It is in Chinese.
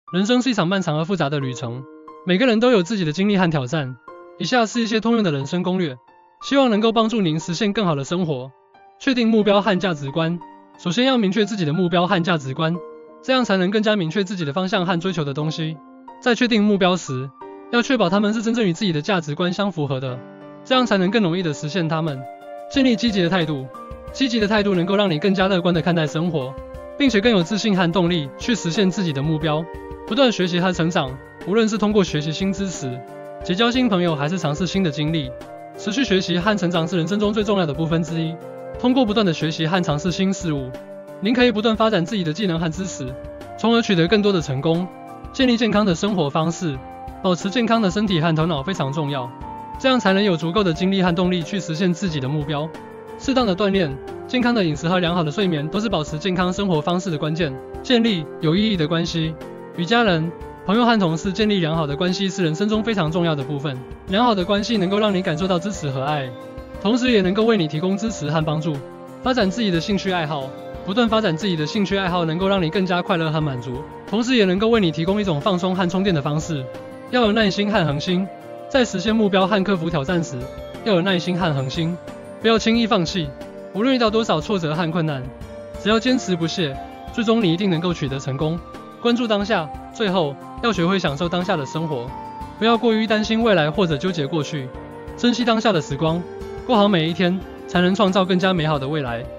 人生是一场漫长而复杂的旅程，每个人都有自己的经历和挑战。以下是一些通用的人生攻略，希望能够帮助您实现更好的生活。确定目标和价值观。首先要明确自己的目标和价值观，这样才能更加明确自己的方向和追求的东西。在确定目标时，要确保它们是真正与自己的价值观相符合的，这样才能更容易地实现它们。建立积极的态度。积极的态度能够让你更加乐观地看待生活，并且更有自信和动力去实现自己的目标。不断学习和成长，无论是通过学习新知识、结交新朋友，还是尝试新的经历，持续学习和成长是人生中最重要的部分之一。通过不断的学习和尝试新事物，您可以不断发展自己的技能和知识，从而取得更多的成功。建立健康的生活方式。保持健康的身体和头脑非常重要，这样才能有足够的精力和动力去实现自己的目标。适当的锻炼、健康的饮食和良好的睡眠都是保持健康生活方式的关键。建立有意义的关系。与家人、朋友和同事建立良好的关系是人生中非常重要的部分。良好的关系能够让你感受到支持和爱，同时也能够为你提供支持和帮助。发展自己的兴趣爱好。不断发展自己的兴趣爱好能够让你更加快乐和满足，同时也能够为你提供一种放松和充电的方式。要有耐心和恒心。在实现目标和克服挑战时，要有耐心和恒心，不要轻易放弃。无论遇到多少挫折和困难，只要坚持不懈，最终你一定能够取得成功。关注当下。最后，要学会享受当下的生活，不要过于担心未来或者纠结过去，珍惜当下的时光，过好每一天，才能创造更加美好的未来。